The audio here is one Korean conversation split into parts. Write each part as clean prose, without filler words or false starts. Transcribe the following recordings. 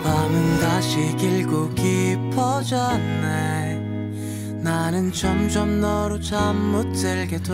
밤은 다시 길고 깊어졌네. 나는 점점 너로 잠 못 들게 돼.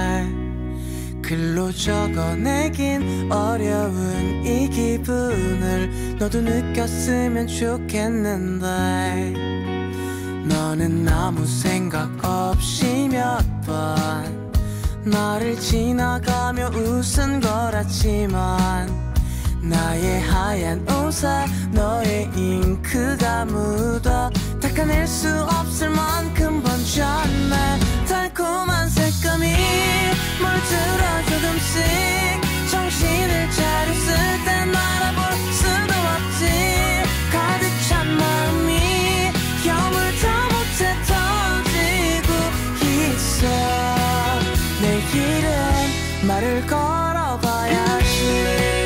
글로 적어내긴 어려운 이 기분을 너도 느꼈으면 좋겠는데. 너는 아무 생각 없이 몇 번 나를 지나가며 웃은 거라지만 나의 하얀 옷에 너의 잉크가 묻어 닦아낼 수 없을 만큼 번졌네. 달콤한 색감이 물들어 조금씩 정신을 차렸을 땐 알아볼 수도 없지. 가득 찬 마음이 여물다 못해 터지고 있어. 내일은 말을 걸어봐야지.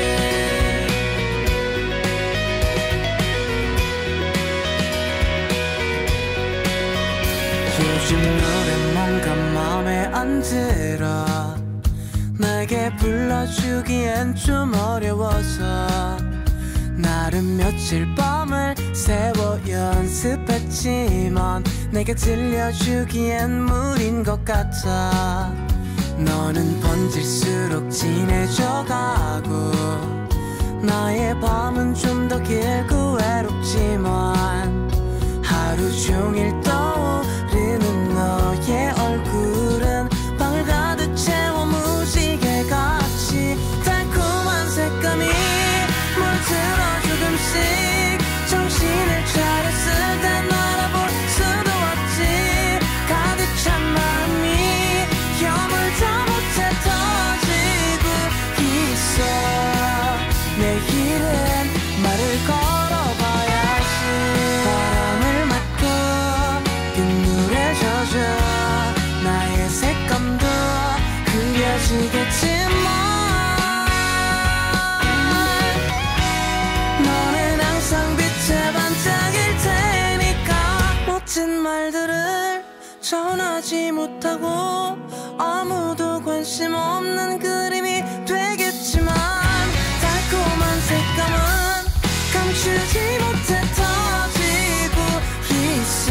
요즘 노래 뭔가 맘에 안 들어. 내게 불러주기엔 좀 어려워서 나름 며칠 밤을 새워 연습했지만 내게 들려주기엔 무리인 것 같아. 너는 번질수록 진해져가고 나의 밤은 좀 더 길고 외롭지만 하루 종일 떠오르는 너의 얼굴은 방을 가득 채워 무지개같이. 달콤한 색감이 물들어 조금씩 정신을 차렸을 땐 알아볼 수도 없지. 가득 찬 마음이 여물다 못해 터지고 있어. 내일은 말을 걸어봐야지. 바람을 맞고 빗물에 젖어 나의 색감도 그려지겠지만 너는 항상 빛에 반짝일 테니까. 멋진 말들을 전하지 못하고 아무도 관심 없는 그림이 되겠지만 달콤한 색감은 감추지 못해 터지고 있어.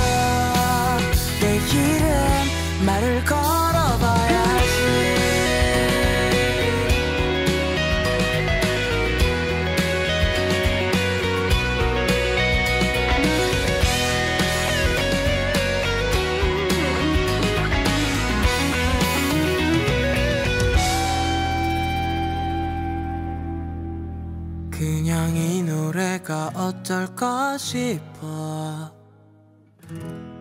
내일은 말을 걸어봐야지. 그냥 이 노래가 어떨까 싶어.